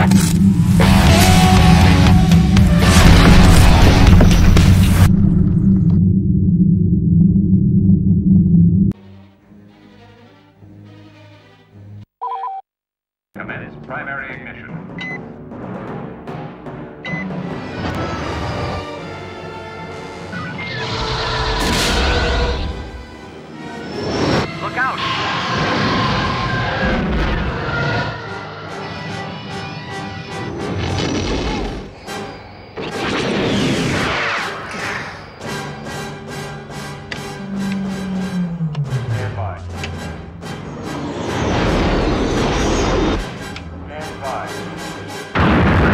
Commence primary ignition. Look out! Stand by. Stand by.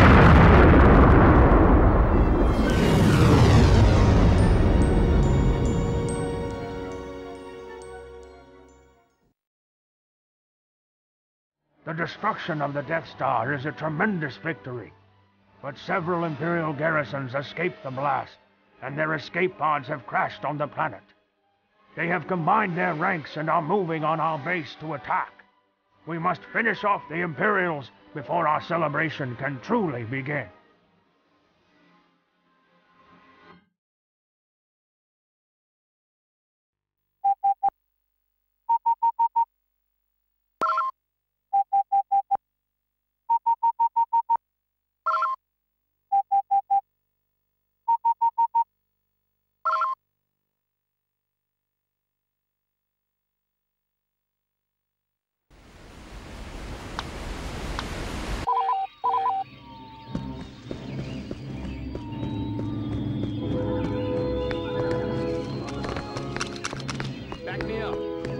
The destruction of the Death Star is a tremendous victory, but several Imperial garrisons escaped the blast, and their escape pods have crashed on the planet. They have combined their ranks and are moving on our base to attack. We must finish off the Imperials before our celebration can truly begin. Back me up.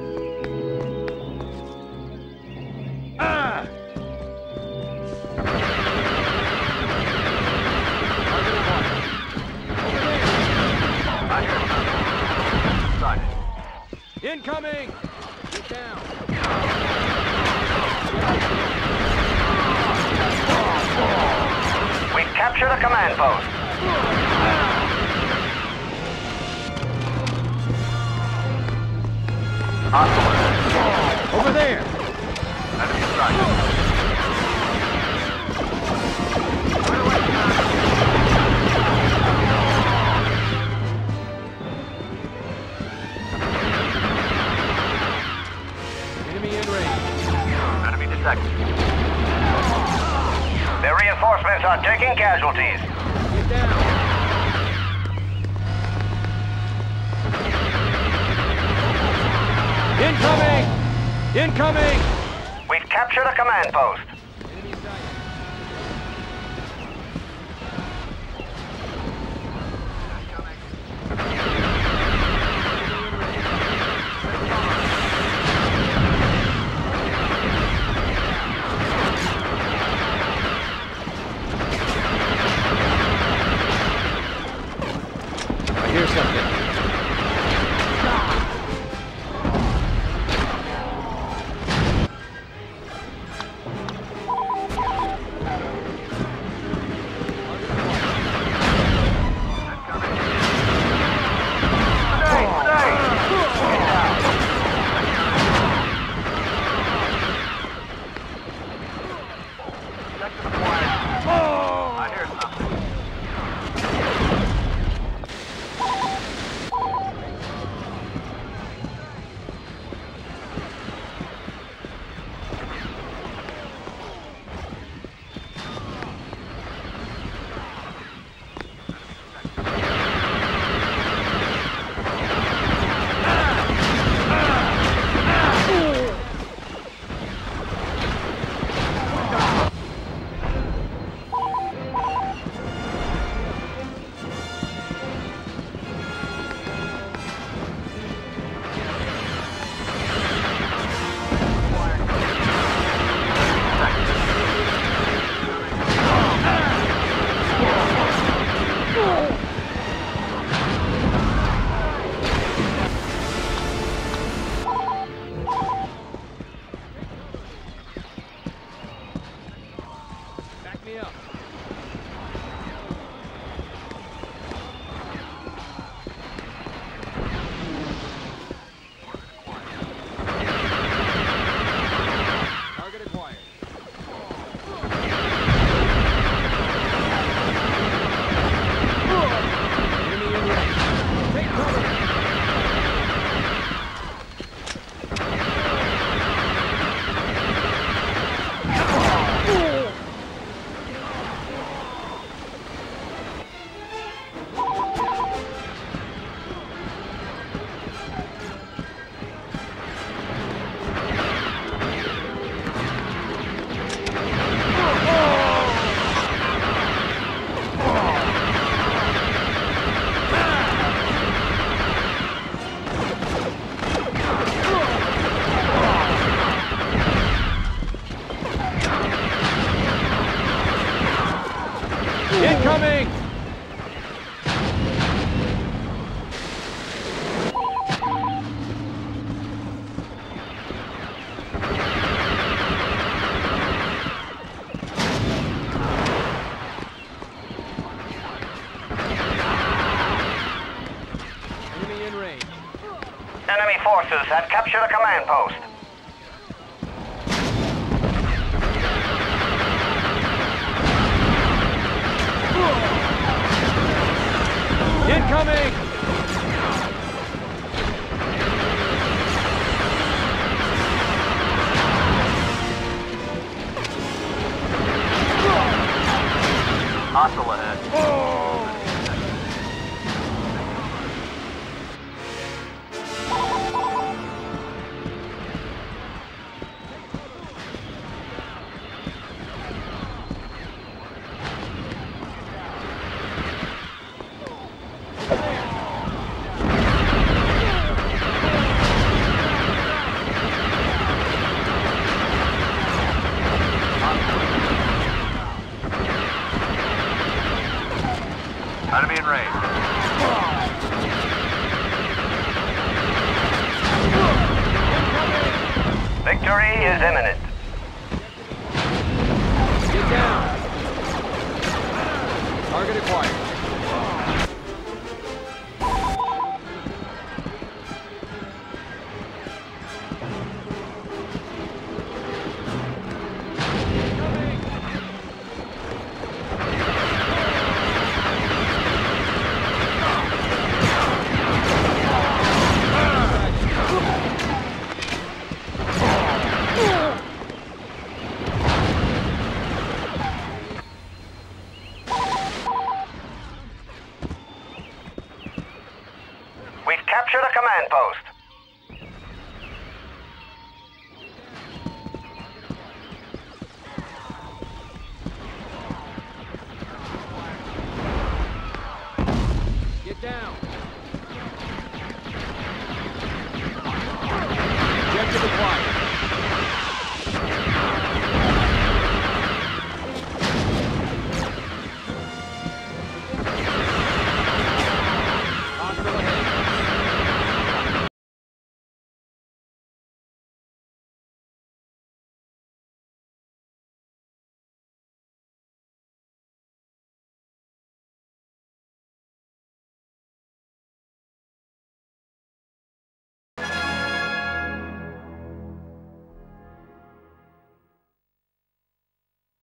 Incoming! Get down. We've captured a command post. Over there! Enemy strike. Enemy in range. Enemy detected. Their reinforcements are taking casualties. Get down. Incoming! Incoming! We've captured a command post. Enemy sight. I hear something. I hear something. Back me up. Target acquired. Incoming! Enemy in range. Enemy forces have captured a command post. Incoming! Hostile ahead. Enemy in range. Victory is imminent. Get down! Target acquired. We've captured a command post. Get down!